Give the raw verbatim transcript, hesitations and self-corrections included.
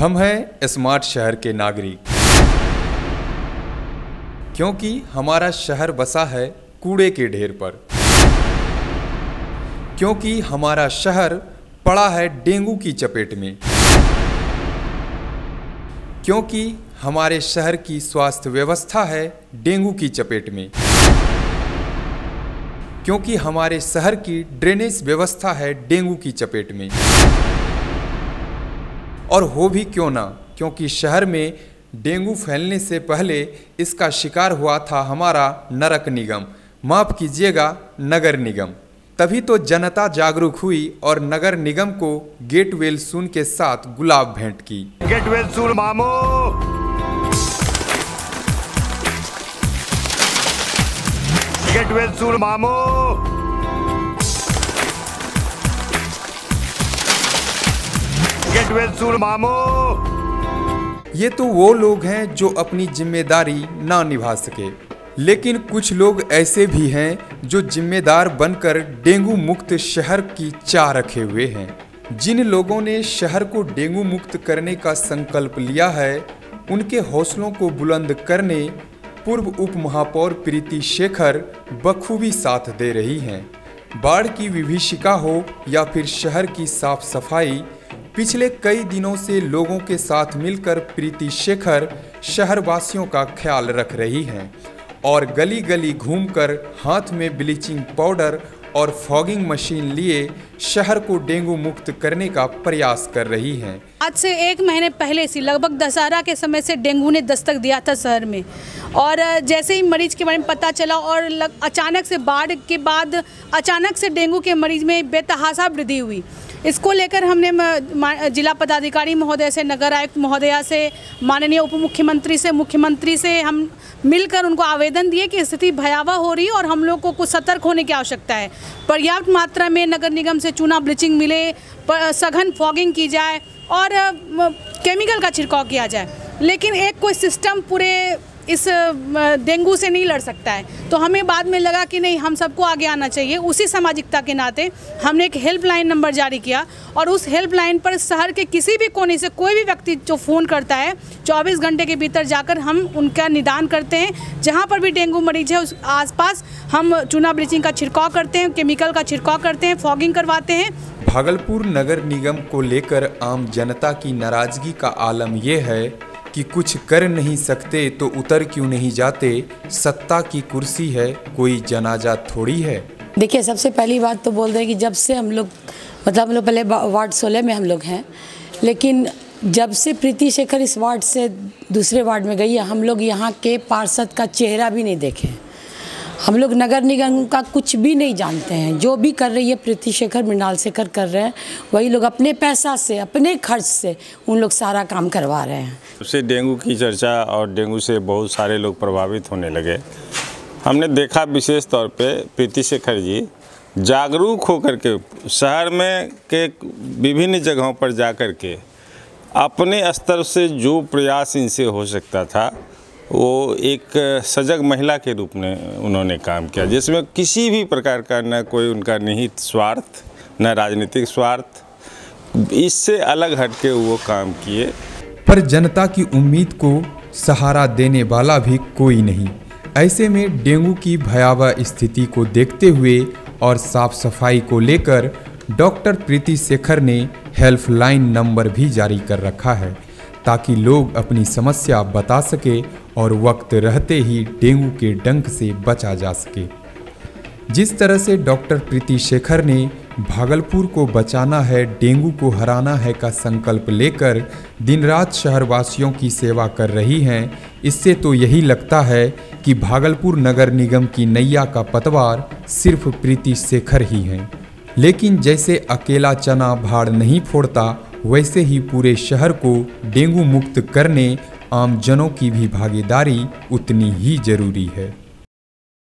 हम हैं स्मार्ट शहर के नागरिक, क्योंकि हमारा शहर बसा है कूड़े के ढेर पर, क्योंकि हमारा शहर पड़ा है डेंगू की चपेट में, क्योंकि हमारे शहर की स्वास्थ्य व्यवस्था है डेंगू की चपेट में, क्योंकि हमारे शहर की ड्रेनेज व्यवस्था है डेंगू की चपेट में। और हो भी क्यों ना, क्योंकि शहर में डेंगू फैलने से पहले इसका शिकार हुआ था हमारा नरक निगम, माफ़ कीजिएगा नगर निगम। तभी तो जनता जागरूक हुई और नगर निगम को गेट वेल सून के साथ गुलाब भेंट की। गेट वेल सून मामो, गेट वेल सून मामो। गेट वेल सून मामो। ये तो वो लोग हैं जो अपनी जिम्मेदारी ना निभा सके, लेकिन कुछ लोग ऐसे भी हैं जो जिम्मेदार बनकर डेंगू मुक्त शहर की चाह रखे हुए हैं। जिन लोगों ने शहर को डेंगू मुक्त करने का संकल्प लिया है, उनके हौसलों को बुलंद करने पूर्व उप महापौर प्रीति शेखर बखूबी साथ दे रही हैं। बाढ़ की विभीषिका हो या फिर शहर की साफ सफाई, पिछले कई दिनों से लोगों के साथ मिलकर प्रीति शेखर शहरवासियों का ख्याल रख रही हैं और गली गली घूमकर हाथ में ब्लीचिंग पाउडर और फॉगिंग मशीन लिए शहर को डेंगू मुक्त करने का प्रयास कर रही हैं। आज से एक महीने पहले से लगभग दशहरा के समय से डेंगू ने दस्तक दिया था शहर में, और जैसे ही मरीज के बारे में पता चला और अचानक से बाढ़ के बाद अचानक से डेंगू के मरीज में बेतहाशा वृद्धि हुई। इसको लेकर हमने जिला पदाधिकारी महोदय से, नगर आयुक्त महोदया से, माननीय उप मुख्यमंत्री से, मुख्यमंत्री से हम मिलकर उनको आवेदन दिए कि स्थिति भयावह हो रही है और हम लोग को कुछ सतर्क होने की आवश्यकता है। पर्याप्त मात्रा में नगर निगम से चूना ब्लीचिंग मिले, सघन फॉगिंग की जाए और केमिकल का छिड़काव किया जाए, लेकिन एक कोई सिस्टम पूरे इस डेंगू से नहीं लड़ सकता है। तो हमें बाद में लगा कि नहीं, हम सबको आगे आना चाहिए। उसी सामाजिकता के नाते हमने एक हेल्पलाइन नंबर जारी किया और उस हेल्पलाइन पर शहर के किसी भी कोने से कोई भी व्यक्ति जो फ़ोन करता है, चौबीस घंटे के भीतर जाकर हम उनका निदान करते हैं। जहाँ पर भी डेंगू मरीज है उस आसपास हम चूना ब्लीचिंग का छिड़काव करते हैं, केमिकल का छिड़काव करते हैं, फॉगिंग करवाते हैं। भागलपुर नगर निगम को लेकर आम जनता की नाराजगी का आलम यह है कि कुछ कर नहीं सकते तो उतर क्यों नहीं जाते, सत्ता की कुर्सी है कोई जनाजा थोड़ी है। देखिए, सबसे पहली बात तो बोल रहे कि जब से हम लोग मतलब हम लोग पहले वार्ड सोलह में हम लोग हैं, लेकिन जब से प्रीति शेखर इस वार्ड से दूसरे वार्ड में गई है, हम लोग यहाँ के पार्षद का चेहरा भी नहीं देखे। हम लोग नगर निगम का कुछ भी नहीं जानते हैं। जो भी कर रही है प्रीति शेखर, मृणाल शेखर कर रहे हैं, वही लोग अपने पैसा से, अपने खर्च से उन लोग सारा काम करवा रहे हैं। उससे डेंगू की चर्चा और डेंगू से बहुत सारे लोग प्रभावित होने लगे। हमने देखा विशेष तौर पे प्रीति शेखर जी जागरूक होकर के शहर में के विभिन्न जगहों पर जा कर के अपने स्तर से जो प्रयास इनसे हो सकता था, वो एक सजग महिला के रूप में उन्होंने काम किया, जिसमें किसी भी प्रकार का न कोई उनका निहित स्वार्थ, न राजनीतिक स्वार्थ, इससे अलग हटके वो काम किए। पर जनता की उम्मीद को सहारा देने वाला भी कोई नहीं। ऐसे में डेंगू की भयावह स्थिति को देखते हुए और साफ सफाई को लेकर डॉक्टर प्रीति शेखर ने हेल्पलाइन नंबर भी जारी कर रखा है, ताकि लोग अपनी समस्या बता सके और वक्त रहते ही डेंगू के डंक से बचा जा सके। जिस तरह से डॉक्टर प्रीति शेखर ने भागलपुर को बचाना है, डेंगू को हराना है का संकल्प लेकर दिन रात शहरवासियों की सेवा कर रही हैं, इससे तो यही लगता है कि भागलपुर नगर निगम की नैया का पतवार सिर्फ प्रीति शेखर ही हैं। लेकिन जैसे अकेला चना भाड़ नहीं फोड़ता, वैसे ही पूरे शहर को डेंगू मुक्त करने आम जनों की भी भागीदारी उतनी ही जरूरी है।